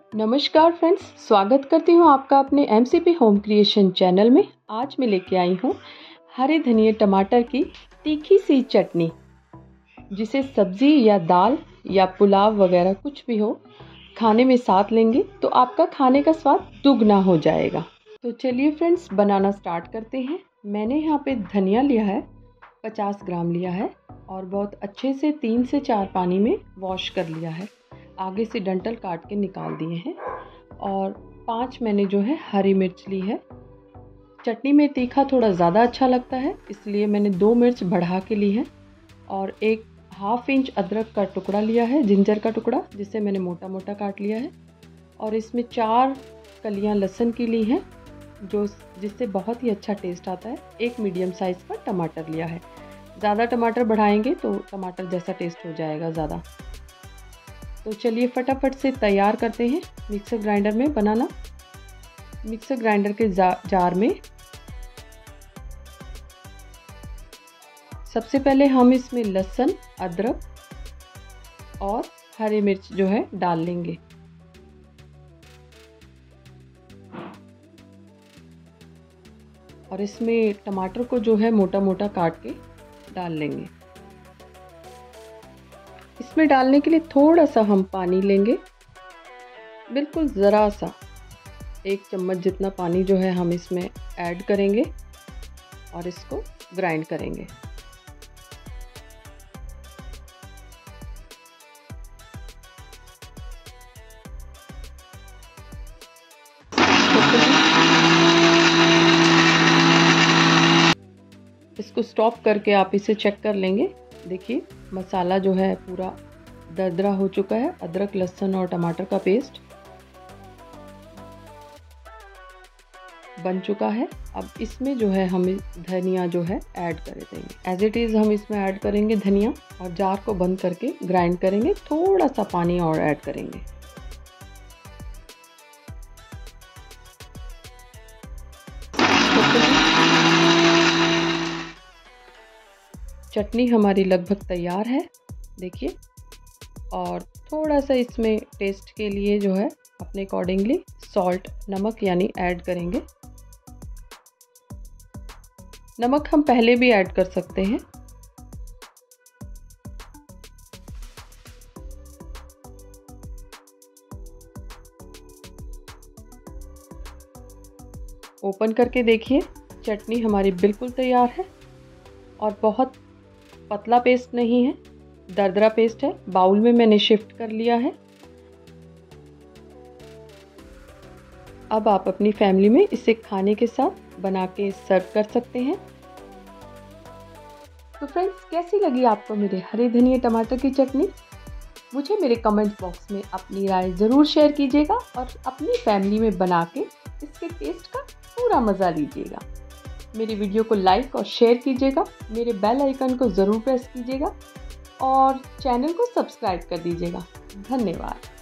नमस्कार फ्रेंड्स, स्वागत करती हूँ आपका अपने MCP होम क्रिएशन चैनल में। आज मैं लेके आई हूँ हरे धनिए टमाटर की तीखी सी चटनी, जिसे सब्जी या दाल या पुलाव वगैरह कुछ भी हो खाने में साथ लेंगे तो आपका खाने का स्वाद दुगना हो जाएगा। तो चलिए फ्रेंड्स, बनाना स्टार्ट करते हैं। मैंने यहाँ पे धनिया लिया है, 50 ग्राम लिया है और बहुत अच्छे से 3 से 4 पानी में वॉश कर लिया है। आगे से डंठल काट के निकाल दिए हैं और 5 मैंने जो है हरी मिर्च ली है। चटनी में तीखा थोड़ा ज़्यादा अच्छा लगता है, इसलिए मैंने 2 मिर्च बढ़ा के ली है। और 1/2 इंच अदरक का टुकड़ा लिया है, जिंजर का टुकड़ा, जिसे मैंने मोटा मोटा काट लिया है। और इसमें 4 कलियां लहसुन की ली हैं, जिससे बहुत ही अच्छा टेस्ट आता है। 1 मीडियम साइज़ का टमाटर लिया है। ज़्यादा टमाटर बढ़ाएंगे तो टमाटर जैसा टेस्ट हो जाएगा ज़्यादा। तो चलिए फटाफट से तैयार करते हैं मिक्सर ग्राइंडर में बनाना। मिक्सर ग्राइंडर के जार में सबसे पहले हम इसमें लहसुन, अदरक और हरी मिर्च जो है डाल लेंगे। और इसमें टमाटर को जो है मोटा मोटा काट के डाल लेंगे। इसमें डालने के लिए थोड़ा सा हम पानी लेंगे, बिल्कुल ज़रा सा 1 चम्मच जितना पानी जो है हम इसमें ऐड करेंगे और इसको ग्राइंड करेंगे। इसको स्टॉप करके आप इसे चेक कर लेंगे। देखिए मसाला जो है पूरा दरदरा हो चुका है। अदरक, लहसुन और टमाटर का पेस्ट बन चुका है। अब इसमें जो है हम धनिया जो है ऐड कर देंगे। एज इट इज़ हम इसमें ऐड करेंगे धनिया और जार को बंद करके ग्राइंड करेंगे। थोड़ा सा पानी और ऐड करेंगे। चटनी हमारी लगभग तैयार है, देखिए। और थोड़ा सा इसमें टेस्ट के लिए जो है अपने अकॉर्डिंगली सॉल्ट, नमक यानी ऐड करेंगे। नमक हम पहले भी ऐड कर सकते हैं। ओपन करके देखिए, चटनी हमारी बिल्कुल तैयार है और बहुत पतला पेस्ट नहीं है, दरदरा पेस्ट है। बाउल में मैंने शिफ्ट कर लिया है। अब आप अपनी फैमिली में इसे खाने के साथ बना के सर्व कर सकते हैं। तो फ्रेंड्स, कैसी लगी आपको मेरे हरे धनिए टमाटर की चटनी? मुझे मेरे कमेंट बॉक्स में अपनी राय ज़रूर शेयर कीजिएगा और अपनी फैमिली में बना के इसके टेस्ट का पूरा मज़ा लीजिएगा। मेरी वीडियो को लाइक और शेयर कीजिएगा, मेरे बेल आइकन को ज़रूर प्रेस कीजिएगा और चैनल को सब्सक्राइब कर दीजिएगा। धन्यवाद।